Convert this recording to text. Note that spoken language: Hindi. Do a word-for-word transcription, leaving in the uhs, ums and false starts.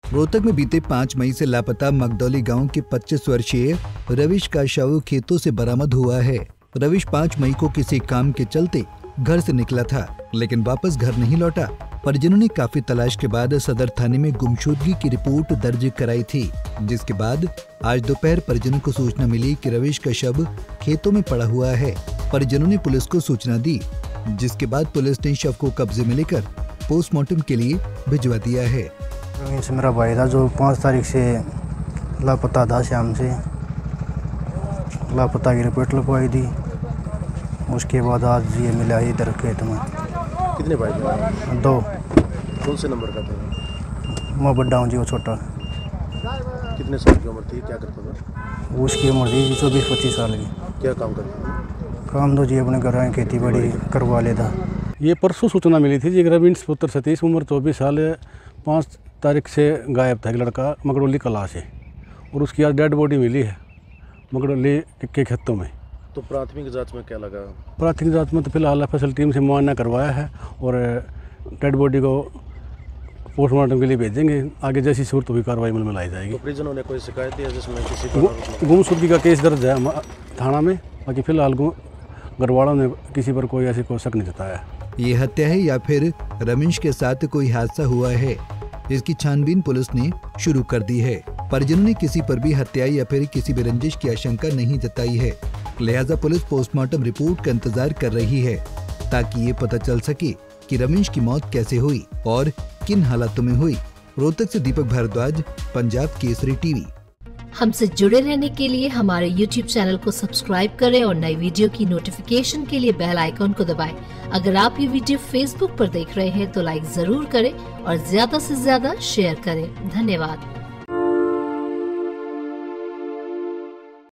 रोहतक में बीते पाँच मई से लापता मगदौली गांव के पच्चीस वर्षीय रविश का शव खेतों से बरामद हुआ है। रविश पाँच मई को किसी काम के चलते घर से निकला था, लेकिन वापस घर नहीं लौटा। परिजनों ने काफी तलाश के बाद सदर थाने में गुमशुदगी की रिपोर्ट दर्ज कराई थी, जिसके बाद आज दोपहर परिजनों को सूचना मिली कि रविश का शव खेतों में पड़ा हुआ है। परिजनों ने पुलिस को सूचना दी, जिसके बाद पुलिस ने शव को कब्जे में लेकर पोस्टमार्टम के लिए भिजवा दिया है। रमेश मेरा भाई था जो पाँच तारीख से लापता था। शाम से लापता की रिपोर्ट लिखवाई थी। उसके बाद आज ये मिला इधर खेत में। कितने भाई थे? दो। कौन से नंबर का था? मैं बड़ा हूँ जी, वो छोटा। कितने साल की उम्र थी? क्या करता था? उसकी उम्र थी चौबीस पच्चीस साल की। क्या काम करता था? काम तो जी अपने घर में खेती बाड़ी करवा लेता। ये परसों सूचना मिली थी जी, रविश पुत्र सतीश उम्र चौबीस साल, पाँच तारीख से गायब था एक लड़का मगडोली कला से, और उसकी आज डेड बॉडी मिली है मगडोली के खेतों में। तो प्राथमिक जांच में क्या लगा? प्राथमिक जांच में तो फिलहाल एफ एस एल टीम से मुआयना करवाया है और डेड बॉडी को पोस्टमार्टम के लिए भेजेंगे। आगे जैसी सूरत हुई कार्रवाई में लाई जाएगी। तो परिजनों ने कोई शिकायत दी है जिसमें किसी को गुमशुदगी का केस दर्ज है थाना में? बाकी फिलहाल घर वालों ने किसी पर कोई ऐसी कोई शक नहीं जताया। ये हत्या है या फिर रमेश के साथ कोई हादसा हुआ है, इसकी छानबीन पुलिस ने शुरू कर दी है। परिजनों ने किसी पर भी हत्या या फिर किसी भी रंजिश की आशंका नहीं जताई है, लिहाजा पुलिस पोस्टमार्टम रिपोर्ट का इंतजार कर रही है, ताकि ये पता चल सके कि रमेश की मौत कैसे हुई और किन हालातों में हुई। रोहतक से दीपक भारद्वाज, पंजाब केसरी टीवी। हमसे जुड़े रहने के लिए हमारे यूट्यूब चैनल को सब्सक्राइब करें और नई वीडियो की नोटिफिकेशन के लिए बेल आइकॉन को दबाएं। अगर आप ये वीडियो फेसबुक पर देख रहे हैं तो लाइक जरूर करें और ज्यादा से ज्यादा शेयर करें। धन्यवाद।